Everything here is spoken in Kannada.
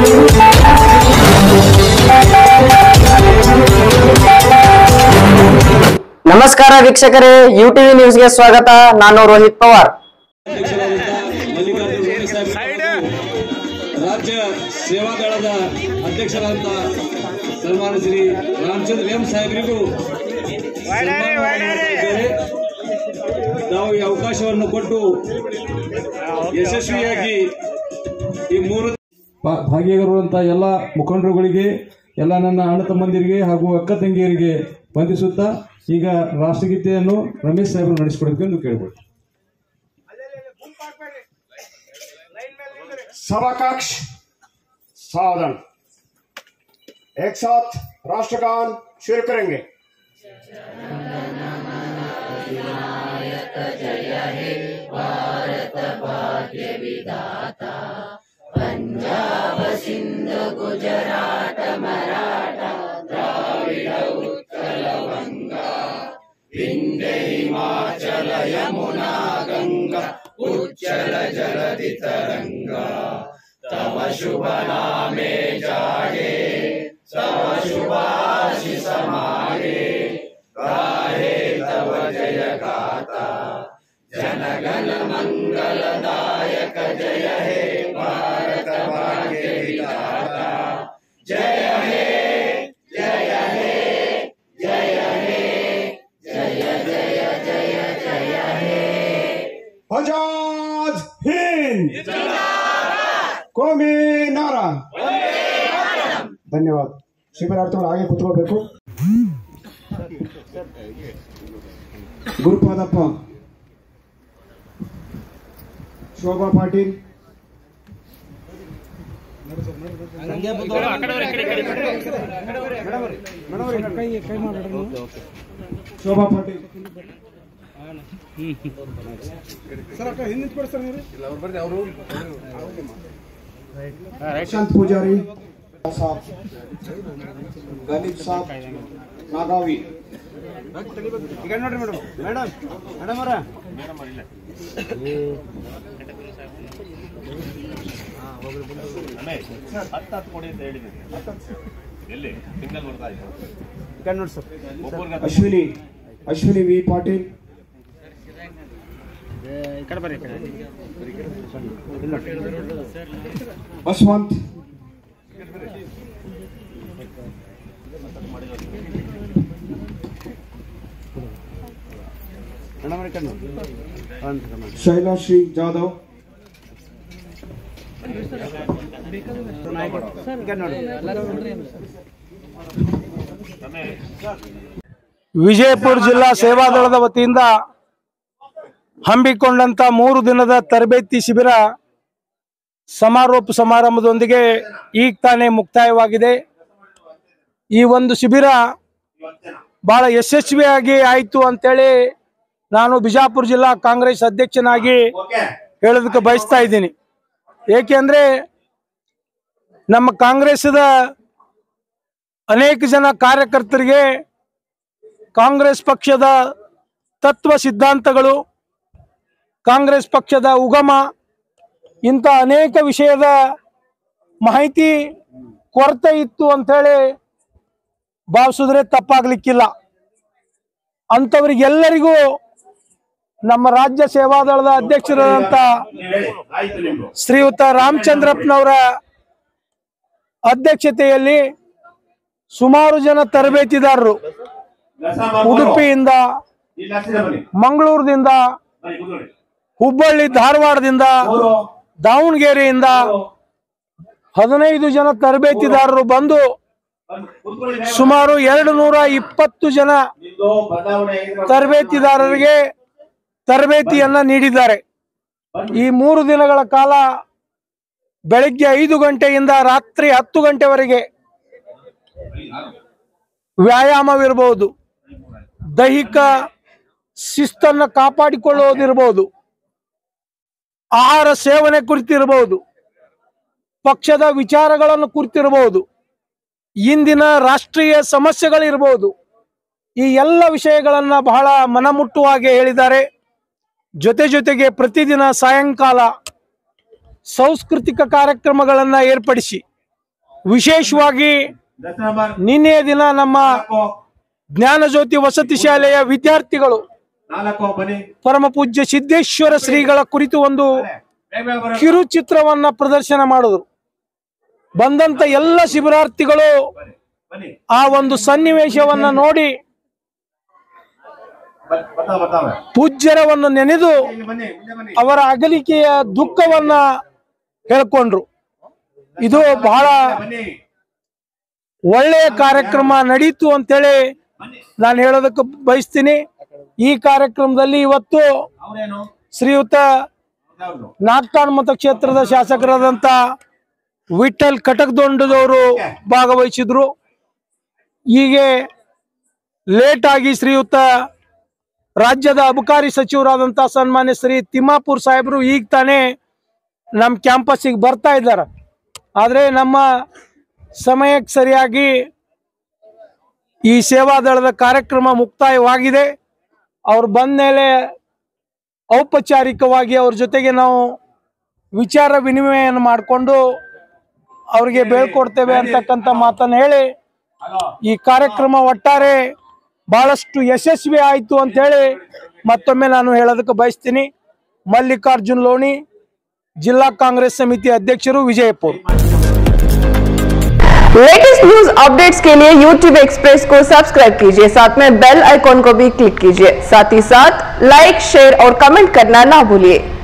ನಮಸ್ಕಾರ ವೀಕ್ಷಕರೇ, ಯುಟಿವಿ ನ್ಯೂಸ್ಗೆ ಸ್ವಾಗತ. ನಾನು ರೋಹಿತ್ ಪವಾರ್. ರಾಜ್ಯ ಸೇವಾದಳದ ಅಧ್ಯಕ್ಷರಾದ ಸನ್ಮಾನ್ಯ ಶ್ರೀ ರಾಮಚಂದ್ರ ಎಂ ಸಾಹೇಬರಿಗೂ ನಾವು ಈ ಅವಕಾಶವನ್ನು ಕೊಟ್ಟು ಯಶಸ್ವಿಯಾಗಿ ಈ ಮೂರು ಭಾಗಿಯಾಗಿರುವಂತಹ ಎಲ್ಲ ಮುಖಂಡರುಗಳಿಗೆ, ಎಲ್ಲ ನನ್ನ ಅಣ್ಣ ತಮ್ಮಂದಿರಿಗೆ ಹಾಗೂ ಅಕ್ಕ ತಂಗಿಯರಿಗೆ ವಂದಿಸುತ್ತಾ ಈಗ ರಾಷ್ಟ್ರಗೀತೆಯನ್ನು ರಮೇಶ್ ಸಾಹೇಬರು ನಡೆಸಿಕೊಡಬೇಕೆಂದು ಕೇಳಿಕೊಳ್ಳಿ. सभा कक्ष सावधान, एक साथ राष्ट्रगान शुरू करेंगे। जय हे भारत भाग्य विधाता, पंजाब सिंध गुजरात मराठा द्राविड उत्कल गंगा, विंध्य हिमाचल यमुना गंगा उच्चल जलधि तरंगा, तव शुभ नामे जागे तव शुभाशिष मागे, गाहे तव जय गाथा जनगण मंगलदायक, जय हे भारत भाग्य विधाता, जय हे जय हे जय हे जय जय जय जय हे। आजाद हिंद, ಕೋಮಿ ನಾರಾ. ಧನ್ಯವಾದ. ಶಿಬಿರಾರ್ಥಿಗಳು ಹಾಗೆ ಕೂತ್ಕೊಳ್ಬೇಕು. ಗುರುಪಾದಪ್ಪ, ಶೋಭಾ ಪಾಟೀಲ್, ಶೋಭಾ ಪಾಟೀಲ್, शांत पुजारी साहब, गणित साहब, नागावी, अश्विनी अश्विनी वी पाटिल, बसवंत, शैलाश्री जाधव, ವಿಜಯಪುರ ಜಿಲ್ಲಾ ಸೇವಾದಳದ ವತಿಯಿಂದ ಹಮ್ಮಿಕೊಂಡಂತ 3 ದಿನದ ತರಬೇತಿ ಶಿಬಿರ ಸಮಾರೋಪ ಸಮಾರಂಭದೊಂದಿಗೆ ಈಗ ತಾನೇ ಮುಕ್ತಾಯವಾಗಿದೆ. ಈ ಒಂದು ಶಿಬಿರ ಬಹಳ ಯಶಸ್ವಿಯಾಗಿ ಆಯಿತು ಅಂತೇಳಿ ನಾನು ಬಿಜಾಪುರ ಜಿಲ್ಲಾ ಕಾಂಗ್ರೆಸ್ ಅಧ್ಯಕ್ಷನಾಗಿ ಹೇಳೋದಕ್ಕೆ ಬಯಸ್ತಾ ಇದ್ದೀನಿ. ಏಕೆಂದ್ರೆ ನಮ್ಮ ಕಾಂಗ್ರೆಸ್ದ ಅನೇಕ ಜನ ಕಾರ್ಯಕರ್ತರಿಗೆ ಕಾಂಗ್ರೆಸ್ ಪಕ್ಷದ ತತ್ವ ಸಿದ್ಧಾಂತಗಳು, ಕಾಂಗ್ರೆಸ್ ಪಕ್ಷದ ಉಗಮ, ಇಂಥ ಅನೇಕ ವಿಷಯದ ಮಾಹಿತಿ ಕೊರತೆ ಇತ್ತು ಅಂಥೇಳಿ ಭಾವಿಸಿದ್ರೆ ತಪ್ಪಾಗ್ಲಿಕ್ಕಿಲ್ಲ. ಅಂಥವರಿಗೆಲ್ಲರಿಗೂ ನಮ್ಮ ರಾಜ್ಯ ಸೇವಾದಳದ ಅಧ್ಯಕ್ಷರಾದಂಥ ಶ್ರೀಯುತ ರಾಮಚಂದ್ರಪ್ಪನವರ ಅಧ್ಯಕ್ಷತೆಯಲ್ಲಿ ಸುಮಾರು ಜನ ತರಬೇತಿದಾರರು ಉಡುಪಿಯಿಂದ, ಮಂಗಳೂರಿನಿಂದ, ಹುಬ್ಬಳ್ಳಿ ಧಾರವಾಡದಿಂದ, ದಾವಣಗೆರೆಯಿಂದ 15 ಜನ ತರಬೇತಿದಾರರು ಬಂದು ಸುಮಾರು 220 ಜನ ತರಬೇತಿದಾರರಿಗೆ ತರಬೇತಿಯನ್ನ ನೀಡಿದ್ದಾರೆ. ಈ 3 ದಿನಗಳ ಕಾಲ ಬೆಳಗ್ಗೆ 5 ಗಂಟೆಯಿಂದ ರಾತ್ರಿ 10 ಗಂಟೆವರೆಗೆ ವ್ಯಾಯಾಮವಿರಬಹುದು, ದೈಹಿಕ ಶಿಸ್ತನ್ನು ಕಾಪಾಡಿಕೊಳ್ಳುವುದಿರಬಹುದು, ಆಹಾರ ಸೇವನೆ ಕುರಿತಿರಬಹುದು, ಪಕ್ಷದ ವಿಚಾರಗಳನ್ನು ಕುರಿತಿರಬಹುದು, ಇಂದಿನ ರಾಷ್ಟ್ರೀಯ ಸಮಸ್ಯೆಗಳಿರಬಹುದು. ಈ ಎಲ್ಲ ವಿಷಯಗಳನ್ನ ಬಹಳ ಮನಮುಟ್ಟುವಾಗಿ ಹೇಳಿದ್ದಾರೆ. ಜೊತೆಗೆ ಪ್ರತಿದಿನ ಸಾಯಂಕಾಲ ಸಾಂಸ್ಕೃತಿಕ ಕಾರ್ಯಕ್ರಮಗಳನ್ನು ಏರ್ಪಡಿಸಿ ವಿಶೇಷವಾಗಿ ನಿನ್ನೆಯ ದಿನ ನಮ್ಮ ಜ್ಞಾನಜ್ಯೋತಿ ವಸತಿ ಶಾಲೆಯ ವಿದ್ಯಾರ್ಥಿಗಳು ಪರಮ ಪೂಜ್ಯ ಸಿದ್ದೇಶ್ವರ ಶ್ರೀಗಳ ಕುರಿತು ಒಂದು ಕಿರುಚಿತ್ರವನ್ನ ಪ್ರದರ್ಶನ ಮಾಡಿದ್ರು. ಬಂದಂತ ಎಲ್ಲ ಶಿಬಿರಾರ್ಥಿಗಳು ಆ ಒಂದು ಸನ್ನಿವೇಶವನ್ನ ನೋಡಿ ಪೂಜ್ಯರವನ್ನು ನೆನೆದು ಅವರ ಅಗಲಿಕೆಯ ದುಃಖವನ್ನ ಹೇಳ್ಕೊಂಡ್ರು. ಇದು ಬಹಳ ಒಳ್ಳೆಯ ಕಾರ್ಯಕ್ರಮ ನಡೀತು ಅಂತೇಳಿ ನಾನು ಹೇಳೋದಕ್ಕೆ ಬಯಸ್ತೀನಿ. ಈ ಕಾರ್ಯಕ್ರಮದಲ್ಲಿ ಇವತ್ತು ಶ್ರೀಯುತ ನಾಗ್ತಾನ್ ಮತಕ್ಷೇತ್ರದ ಶಾಸಕರಾದಂತ ವಿಠಲ್ ಕಟಕದೊಂಡದವರು ಭಾಗವಹಿಸಿದ್ರು. ಹೀಗೆ ಲೇಟ್ ಆಗಿ ಶ್ರೀಯುತ ರಾಜ್ಯದ ಅಬಕಾರಿ ಸಚಿವರಾದಂತ ಸನ್ಮಾನ್ಯ ಶ್ರೀ ತಿಮ್ಮಾಪುರ್ ಸಾಹೇಬರು ಈಗ ತಾನೇ ನಮ್ಮ ಕ್ಯಾಂಪಸ್ಸಿಗೆ ಬರ್ತಾ ಇದ್ದಾರೆ. ಆದರೆ ನಮ್ಮ ಸಮಯಕ್ಕೆ ಸರಿಯಾಗಿ ಈ ಸೇವಾದಳದ ಕಾರ್ಯಕ್ರಮ ಮುಕ್ತಾಯವಾಗಿದೆ. ಅವ್ರು ಬಂದ ಮೇಲೆ ಔಪಚಾರಿಕವಾಗಿ ಅವ್ರ ಜೊತೆಗೆ ನಾವು ವಿಚಾರ ವಿನಿಮಯವನ್ನು ಮಾಡಿಕೊಂಡು ಅವ್ರಿಗೆ ಬೀಳ್ಕೊಡ್ತೇವೆ ಅಂತಕ್ಕಂಥ ಮಾತನ್ನು ಹೇಳಿ ಈ ಕಾರ್ಯಕ್ರಮ ಒಟ್ಟಾರೆ ಬಹಳಷ್ಟು ಯಶಸ್ವಿ ಆಯಿತು ಅಂತ ಹೇಳಿ ಮತ್ತೊಮ್ಮೆ ನಾನು ಹೇಳೋದಕ್ಕೆ ಬಯಸ್ತೀನಿ. ಮಲ್ಲಿಕಾರ್ಜುನ್ ಲೋಣಿ, जिला कांग्रेस समिति अध्यक्ष विजयपुर। लेटेस्ट न्यूज अपडेट्स के लिए YouTube एक्सप्रेस को सब्सक्राइब कीजिए, साथ में बेल आइकॉन को भी क्लिक कीजिए। साथ ही साथ लाइक, शेयर और कमेंट करना ना भूलिए।